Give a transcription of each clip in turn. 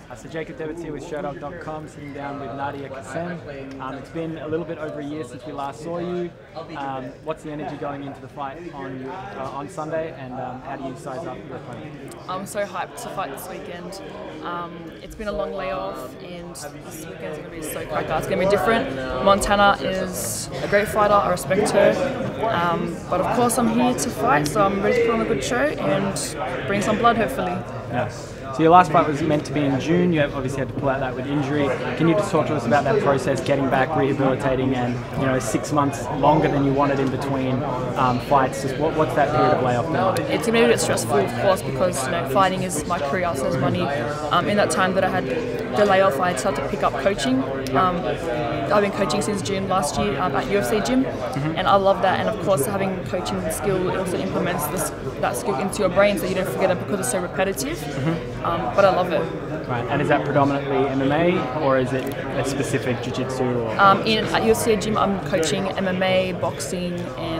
So Jacob Devitt's here with Sherdog.com, sitting down with Nadia Kassem. It's been a little bit over a year since we last saw you. What's the energy going into the fight on Sunday, and how do you size up your opponent? I'm so hyped to fight this weekend. It's been a long layoff, and this weekend's going to be so cracked out. It's going to be different. Montana is a great fighter, I respect her. But of course I'm here to fight, so I'm ready to put on a good show and bring some blood, hopefully. Yeah. So your last fight was meant to be in June. You obviously had to pull out that with injury. Can you just talk to us about that process, getting back, rehabilitating, and 6 months longer than you wanted in between fights? Just what's that period of layoff now? It's going to be a bit stressful, of course, because fighting is my career, so it's money. In that time that I had the layoff, I started to pick up coaching. I've been coaching since June last year at UFC Gym, and I love that. And of course, having coaching skill, it also implements that skill into your brain, so you don't forget it because it's so repetitive. But I love it. Right, and is that predominantly MMA, or is it a specific jiu-jitsu? At UFC Gym, I'm coaching MMA, boxing,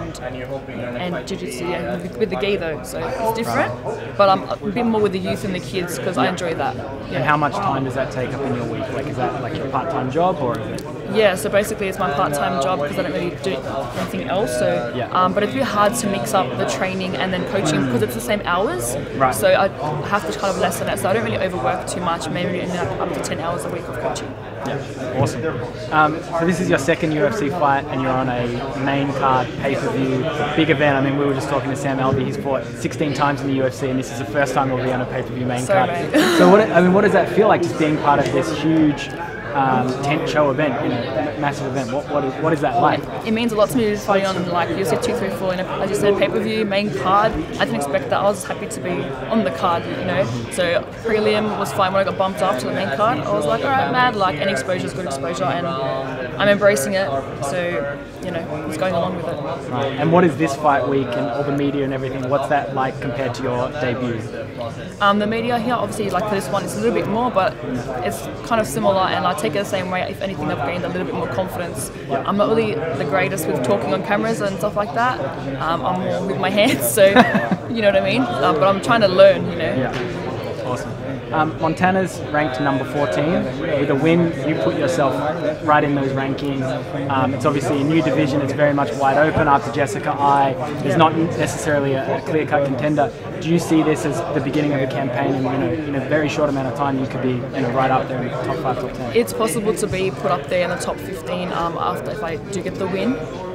and jiu-jitsu, with the gi though, so it's different. But I'm a bit more with the youth and the kids because I enjoy that. Yeah. And how much time does that take up in your week? Like, is that like your part-time job, or is it? Yeah, so basically it's my part-time job because I don't really do anything else. So, but it's really hard to mix up the training and then coaching because it's the same hours. Right. So I have to kind of lessen it. So I don't really overwork too much. Maybe only up to 10 hours a week of coaching. Yeah, awesome. So this is your second UFC fight, and you're on a main card pay-per-view big event. I mean, we were just talking to Sam Alvey. He's fought 16 times in the UFC, and this is the first time he'll be on a pay-per-view main card. So what does that feel like, just being part of this huge tent show event, massive event? What is that like? It means a lot to me to fight on like UFC 234, as you said, pay-per-view main card. I didn't expect that. I was happy to be on the card, So prelim was fine. When I got bumped up to the main card, I was like, all right, mad. Like, any exposure is good exposure, and I'm embracing it. So it's going along with it. Right. And what is this fight week and all the media and everything? What's that like compared to your debut? The media here, obviously, like for this one, it's a little bit more, but it's kind of similar, and I take it the same way. If anything, I've gained a little bit more confidence. I'm not really the greatest with talking on cameras and stuff like that. I'm more with my hands, so you know what I mean? But I'm trying to learn, Yeah, awesome. Montana's ranked number 14. With a win, you put yourself right in those rankings. It's obviously a new division. It's very much wide open after Jessica Eye. There's not necessarily a clear-cut contender. Do you see this as the beginning of a campaign, and in a very short amount of time you could be right up there in the top 5, top 10? It's possible to be put up there in the top 15 after if I do get the win.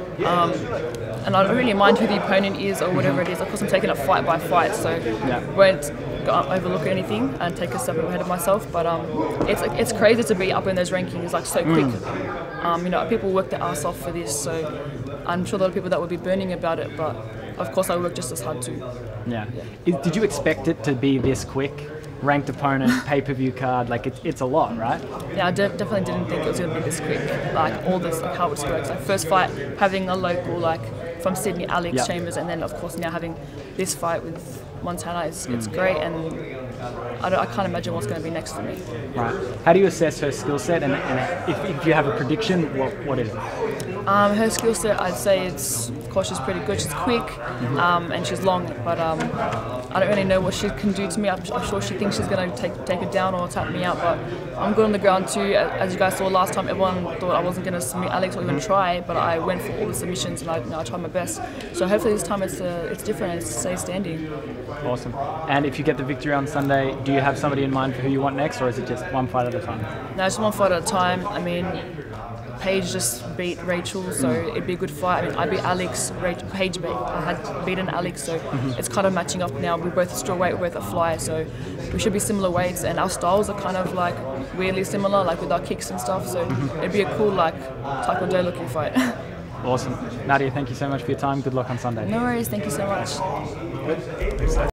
And I don't really mind who the opponent is or whatever it is. Of course, I'm taking it fight by fight, so won't overlook anything and take a step ahead of myself. But it's crazy to be up in those rankings like so quick. People work their ass off for this, so I'm sure a lot of people that would be burning about it. But of course, I work just as hard too. Yeah. Did you expect it to be this quick? Ranked opponent, pay-per-view card, like it's a lot, right? Yeah, I definitely didn't think it was going to be this quick. Like all this, like how it works. Like first fight, having a local like from Sydney, Alex Chambers, and then of course now having this fight with Montana, it's great, and I can't imagine what's going to be next for me. Right. How do you assess her skill set, and if you have a prediction, what is it? Her skill set, I'd say of course she's pretty good. She's quick, and she's long, but I don't really know what she can do to me. I'm sure she thinks she's going to take it down or tap me out, but I'm good on the ground too. As you guys saw last time, everyone thought I wasn't going to submit Alex or even try, but I went for all the submissions and I tried my best. So hopefully this time it's different and it stays standing. Awesome. And if you get the victory on Sunday, do you have somebody in mind for who you want next, or is it just one fight at a time? No, just one fight at a time. I mean, Paige just beat Rachel, so it'd be a good fight. I mean, I beat Alex, Paige beat. I had beaten Alex, so it's kind of matching up now. We're both strawweight, we're both a flyer, so we should be similar weights, and our styles are kind of like weirdly similar, like with our kicks and stuff. So it'd be a cool like Taekwondo looking fight. Awesome. Nadia, thank you so much for your time. Good luck on Sunday. No worries. Thank you so much.